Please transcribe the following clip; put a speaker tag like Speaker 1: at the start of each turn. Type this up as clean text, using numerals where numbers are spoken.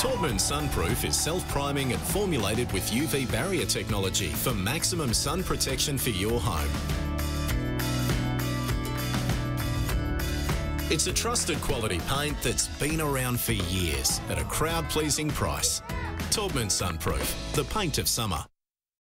Speaker 1: Taubmans Sunproof is self-priming and formulated with UV barrier technology for maximum sun protection for your home. It's a trusted quality paint that's been around for years at a crowd-pleasing price. Taubmans Sunproof, the paint of summer.